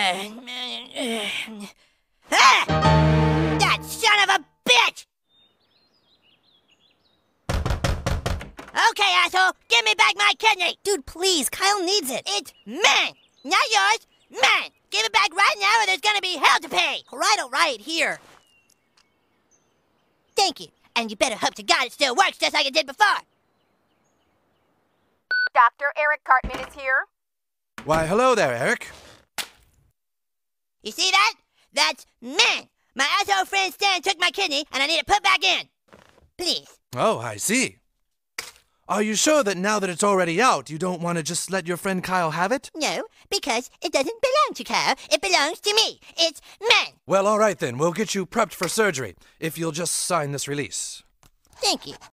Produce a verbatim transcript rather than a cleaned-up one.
Ah! That son of a bitch! Okay, asshole, give me back my kidney! Dude, please, Kyle needs it. It's mine! Not yours, mine! Give it back right now or there's gonna be hell to pay! All right, all right, here. Thank you. And you better hope to God it still works just like it did before. Doctor Eric Cartman is here. Why, hello there, Eric. You see that? That's mine! My asshole friend Stan took my kidney and I need it put back in. Please. Oh, I see. Are you sure that now that it's already out, you don't want to just let your friend Kyle have it? No, because it doesn't belong to Kyle. It belongs to me. It's mine. Well, all right then. We'll get you prepped for surgery if you'll just sign this release. Thank you.